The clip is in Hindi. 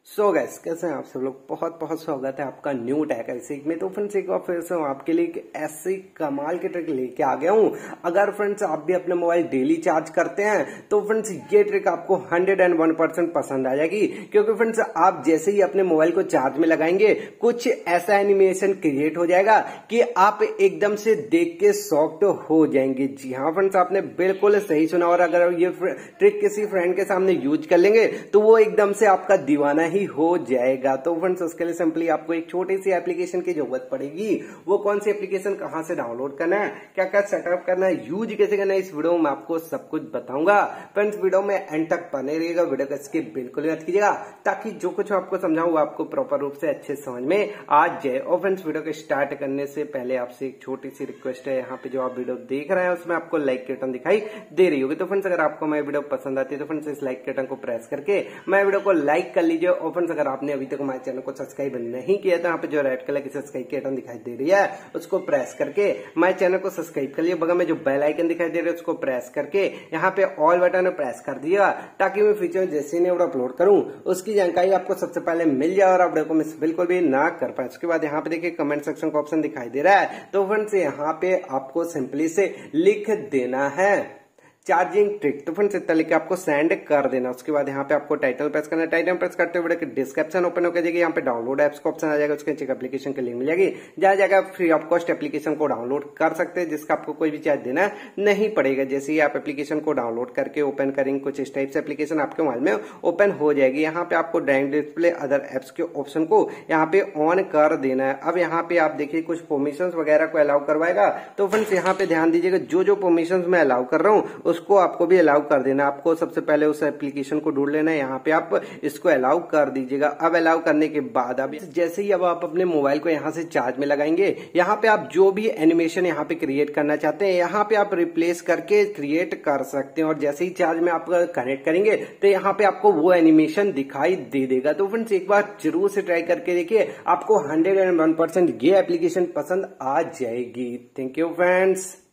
सो गैस कैसे हैं आप सब लोग। बहुत बहुत स्वागत है आपका न्यू टेक सीख में। तो फ्रेंड्स एक बार फिर से आपके लिए एक ऐसी कमाल की ट्रिक लेके आ गया हूं। अगर फ्रेंड्स आप भी अपने मोबाइल डेली चार्ज करते हैं तो फ्रेंड्स ये ट्रिक आपको 101% पसंद आ जाएगी, क्योंकि फ्रेंड्स आप जैसे ही अपने मोबाइल को चार्ज में लगाएंगे कुछ ऐसा एनिमेशन क्रिएट हो जाएगा कि आप एकदम से देख के शॉक्ड हो जाएंगे। जी हाँ फ्रेंड्स, आपने बिल्कुल सही सुना। और अगर ये ट्रिक किसी फ्रेंड के सामने यूज कर लेंगे तो वो एकदम से आपका दीवाना ही हो जाएगा। तो फ्रेंड्स उसके लिए सिंपली आपको एक छोटी सी एप्लीकेशन की जरूरत पड़ेगी। वो कौन सी एप्लीकेशन, कहां से डाउनलोड करना है, क्या क्या सेटअप करना है, यूज कैसे करना है, इस वीडियो में आपको सब कुछ बताऊंगा। फ्रेंड्स वीडियो में एंड तक बने रहिएगा, वीडियो को स्किप बिल्कुल मत कीजिएगा, ताकि जो कुछ आपको समझाऊं वो आपको प्रॉपर रूप से अच्छे समझ में आ जाए। और फ्रेंड्स वीडियो को स्टार्ट करने से पहले आपसे एक छोटी सी रिक्वेस्ट है, यहाँ पे जो आप वीडियो देख रहे हैं उसमें आपको लाइक के बटन दिखाई दे रही होगी। तो फ्रेंड्स अगर आपको मेरी वीडियो पसंद आती है तो फ्रेंड्स इस लाइक के बटन को प्रेस करके मैं वीडियो को लाइक कर लीजिए। और फ्रेंड्स अगर आपने अभी तक हमारे चैनल को सब्सक्राइब नहीं किया तो यहाँ पे जो रेड कलर की सब्सक्राइब के बटन दिखाई दे रही है उसको प्रेस करके हमारे चैनल को सब्सक्राइब कर लिया। बगल में जो बेल आइकन दिखाई दे रहा है उसको प्रेस करके यहाँ पे ऑल बटन प्रेस कर दिया, ताकि मैं फ्यूचर में जैसे ही वीडियो अपलोड करूं उसकी जानकारी आपको सबसे पहले मिल जाए और आप वीडियो को मिस बिल्कुल भी ना कर पाए। उसके बाद यहाँ पे देखिए कमेंट सेक्शन का ऑप्शन दिखाई दे रहा है। तो फ्रेंड्स यहाँ पे आपको सिंपली से लिख देना है चार्जिंग ट्रिक। तो फ्रेंड्स इतना लिख के आपको सेंड कर देना। उसके बाद यहाँ पे आपको टाइटल प्रेस करना है। टाइटल प्रेस करते हुए डिस्क्रिप्शन ओपन होकर जाएगी, यहाँ पे डाउनलोड एप्स का ऑप्शन आ जाएगा, उसके नीचे एप्लीकेशन की लिंक मिल जाएगी, जहां जाकर आप फ्री ऑफ कॉस्ट एप्लीकेशन को डाउनलोड कर सकते हैं, जिसका आपको कोई भी चार्ज देना नहीं पड़ेगा। जैसे ही आप एप्लीकेशन को डाउनलोड करके ओपन करेंगे कुछ इस टाइप से एप्लीकेशन आपके मोबाइल में ओपन हो जाएगी। यहाँ पे आपको डायरेक्ट डिस्प्ले अदर एप्स के ऑप्शन को यहाँ पे ऑन कर देना है। अब यहाँ पे आप देखिए कुछ परमिशन वगैरह को अलाउ करवाएगा। तो फ्रेंड्स यहाँ पे ध्यान दीजिएगा, जो जो परमिशन मैं अलाउ कर रहा हूँ उसको आपको भी कर देना। आपको सबसे पहले उस एप्लीकेशन को ढूंढ लेना है, यहाँ पे आप इसको अलाउ कर दीजिएगा। अब अलाउ करने के बाद अब जैसे ही अब आप अपने मोबाइल को यहाँ से चार्ज में लगाएंगे, यहाँ पे आप जो भी एनिमेशन यहाँ पे क्रिएट करना चाहते हैं यहाँ पे आप रिप्लेस करके क्रिएट कर सकते हैं। और जैसे ही चार्ज में आप कनेक्ट करेंगे तो यहाँ पे आपको वो एनिमेशन दिखाई दे देगा। तो फ्रेंड्स एक बार जरूर से ट्राई करके देखिए, आपको 101% ये एप्लीकेशन पसंद आ जाएगी। Thank you friends.